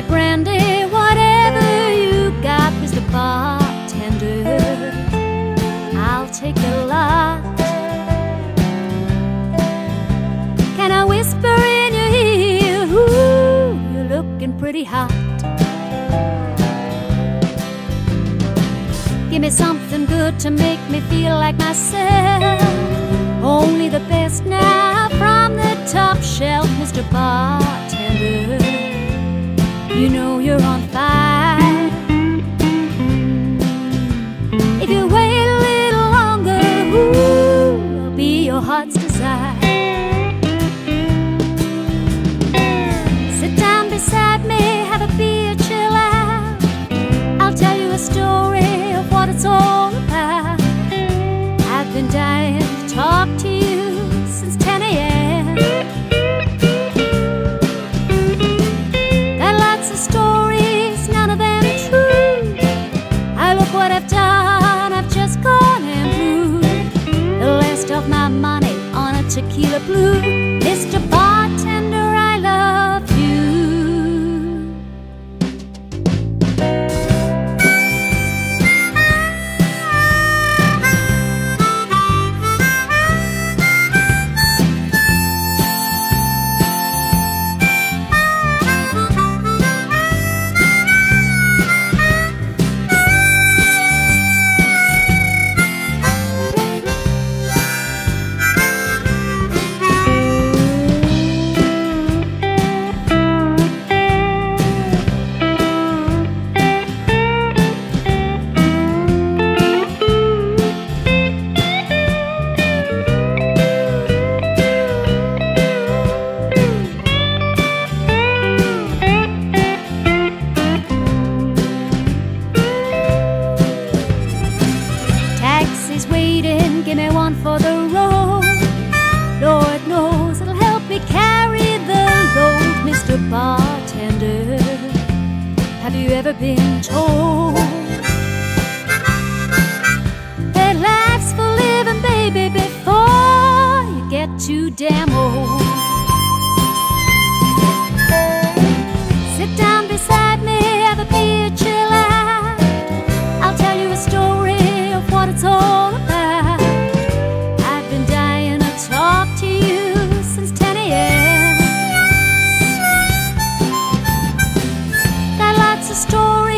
whiskey, brandy, whatever you got, Mr. Bartender, I'll take a lot. Can I whisper in your ear, ooh, you're looking pretty hot. Give me something good to make me feel like myself. Only the best now from the top shelf, Mr. Bartender. You know you're on fire. If you wait a little longer, ooh, I'll be your heart's desire. Sit down beside me, have a beer, chill out. I'll tell you a story of what it's all about. I've been dying to talk to you since 10 a.m. Got lots of stories, none of them true. I look what I've done, I've just gone and blew the last of my money on a tequila blue. Mr. Bartender, I love you. Waiting, give me one for the road. Lord knows it'll help me carry the load. Mr. Bartender, have you ever been told that life's for living, baby, before you get too damn old? Sit down beside me, have a beer, chill out. I'll tell you a story of what it's all about. I've been dying to talk to you since 10 a.m. Got lots of stories.